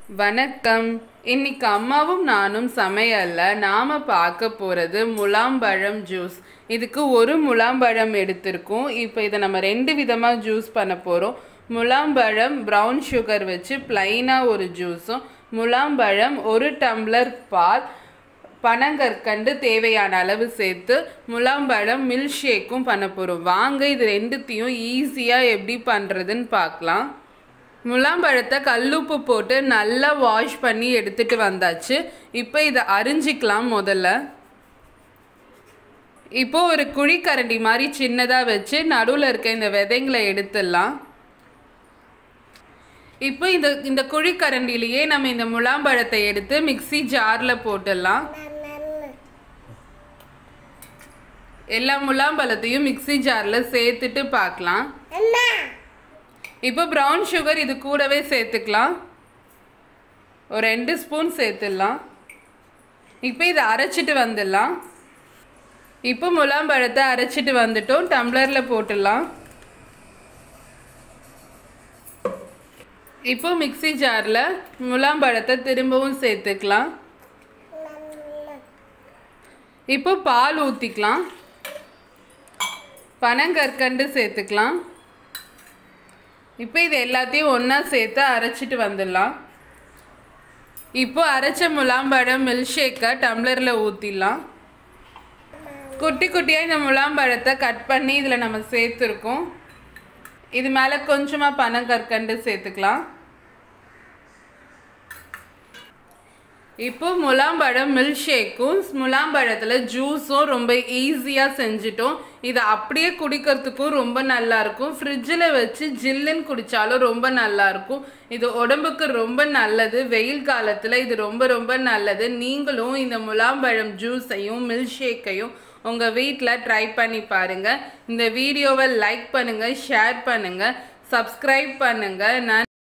வணக்கம். இன்னைக்கு அம்மாவும் நானும் சமையல்ல நாம பார்க்க போறது முலாம்பழம் ஜூஸ். இதுக்கு ஒரு முலாம்பழம் எடுத்திருக்கோம். இப்போ இதை நம்ம ரெண்டு விதமா ஜூஸ் பண்ண போறோம். முலாம்பழம் ப்ரௌன் சுகர் வச்சு பிளைனா ஒரு ஜூஸும், முலாம்பழம் ஒரு டம்ளர் பால், பனங்கற்கண்டு தேவையான அளவு சேர்த்து முலாம்பழம் மில்க் ஷேக்கும் பண்ண போறோம். வாங்க இது ரெண்டுத்தையும் ஈஸியா எப்படி பண்றதுன்னு பார்க்கலாம். முலாம்பழத்தை கல்லுப்பு போட்டு நல்லா வாஷ் பண்ணி எடுத்துட்டு வந்தாச்சு. இப்போ இதை அரிஞ்சிக்கலாம். முதல்ல இப்போ ஒரு குழிக்கரண்டி மாதிரி சின்னதாக வச்சு நடுவில் இருக்க இந்த விதைங்களை எடுத்துடலாம். இப்போ இந்த குழிக்கரண்டிலேயே நம்ம இந்த முலாம்பழத்தை எடுத்து மிக்ஸி ஜாரில் போட்டுடலாம். எல்லா முலாம்பழத்தையும் மிக்ஸி ஜாரில் சேர்த்துட்டு பார்க்கலாம். இப்போ ப்ரௌன் சுகர் இது கூடவே சேர்த்துக்கலாம். ஒரு 2 ஸ்பூன் சேர்த்துடலாம். இப்போ இதை அரைச்சிட்டு வந்துடலாம். இப்போ முலாம்பழத்தை அரைச்சிட்டு வந்துட்டோம். டம்ளரில் போட்டுடலாம். இப்போ மிக்ஸி ஜாரில் முலாம்பழத்தை திரும்பவும் சேர்த்துக்கலாம். இப்போ பால் ஊற்றிக்கலாம். பனங்கற்கண்டு சேர்த்துக்கலாம். இப்போ இது எல்லாத்தையும் ஒன்றா சேர்த்து அரைச்சிட்டு வந்துடலாம். இப்போ அரைச்ச முலாம்பழம் மில்க் ஷேக்கை டம்ளரில் ஊற்றிடலாம். குட்டி குட்டியாக இந்த முலாம்பழத்தை கட் பண்ணி இதில் நம்ம சேர்த்துருக்கோம். இது மேலே கொஞ்சமாக பனங்கற்கண்டு சேர்த்துக்கலாம். இப்போ முலாம்பழம் மில்க் ஷேக்கும் முலாம்பழத்தில் ஜூஸும் ரொம்ப ஈஸியாக செஞ்சிட்டோம். இதை அப்படியே குடிக்கிறதுக்கும் ரொம்ப நல்லாயிருக்கும். ஃப்ரிட்ஜில் வச்சு ஜில்லுன்னு குடித்தாலும் ரொம்ப நல்லாயிருக்கும். இது உடம்புக்கு ரொம்ப நல்லது. வெயில் காலத்தில் இது ரொம்ப ரொம்ப நல்லது. நீங்களும் இந்த முலாம்பழம் ஜூஸையும் மில்க் ஷேக்கையும் உங்கள் வீட்டில் ட்ரை பண்ணி பாருங்கள். இந்த வீடியோவை லைக் பண்ணுங்கள், ஷேர் பண்ணுங்கள், சப்ஸ்கிரைப் பண்ணுங்கள்.